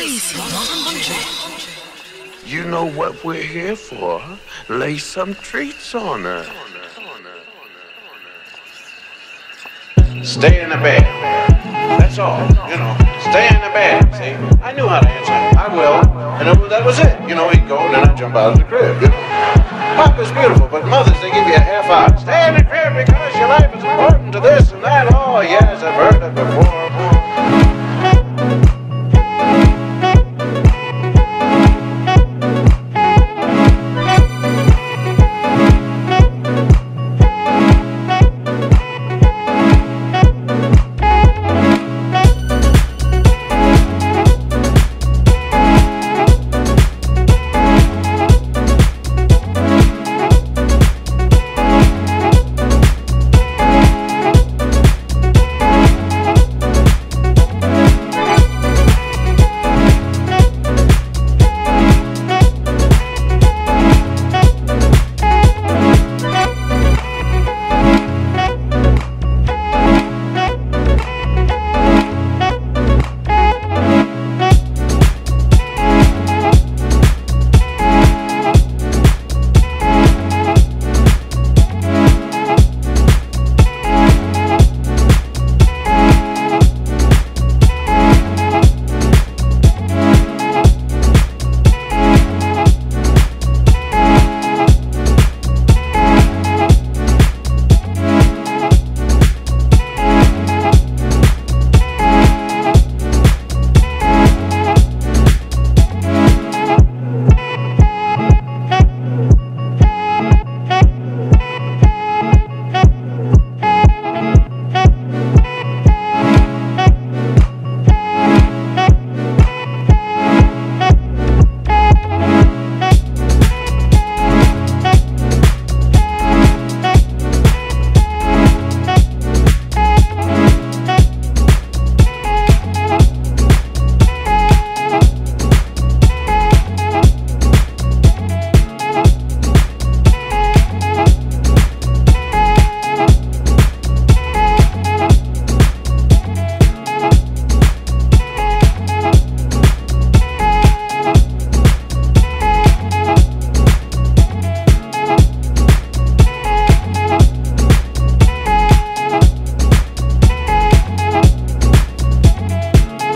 crazy, 100. You know what we're here for. Lay some treats on her. Stay in the bed. That's all, you know. Stay in the bed, see? I knew how to answer. I will. And that was it. You know, he'd go and then I'd jump out of the crib, you know. Papa's beautiful, but mothers, they give you a half hour. Stay in the crib because your life is important to this and that. Oh, yes, I've heard it before.